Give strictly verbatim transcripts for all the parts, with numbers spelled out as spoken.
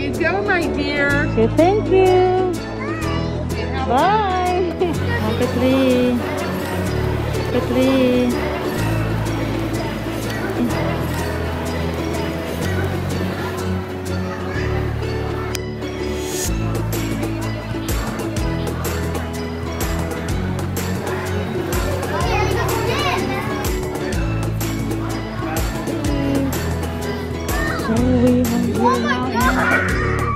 you go, my dear. Okay, thank you. Bye. Look at Lee. Look at Lee. So we have here Oh my now. God!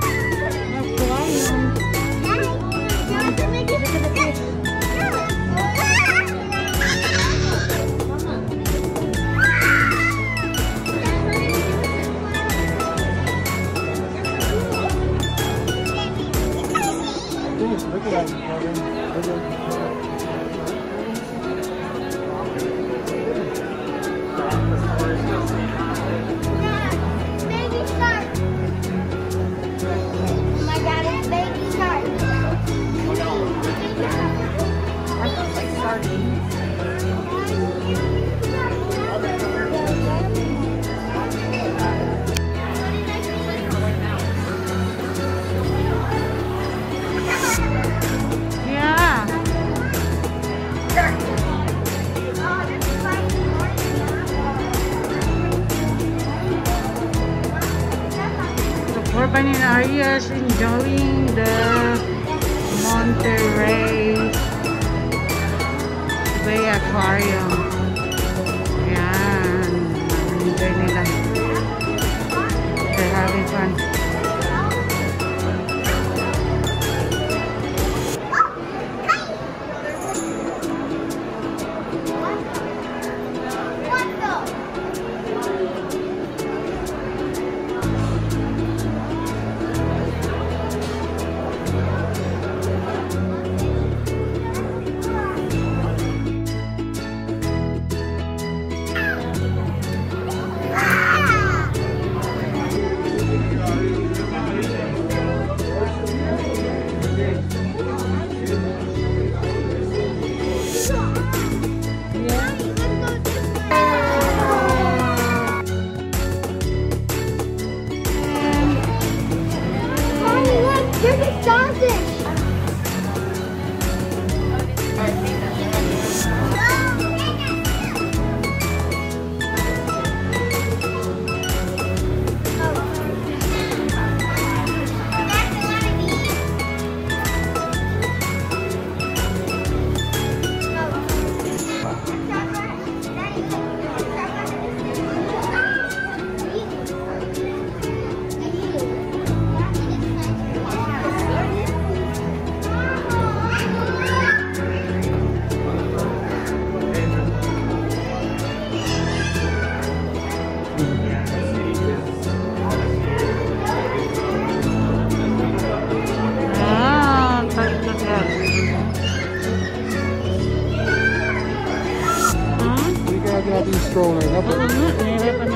Look at that. Baby shark. Oh my God, it's baby shark. That looks like sardines. Yeah. So poor Baninaria is enjoying the Monterey Bay Aquarium. Yan. Enjoy nila. They're having fun. There's a starfish. Ah, look at that. Huh? You gotta get out these strollers. Oo nga, nahirapan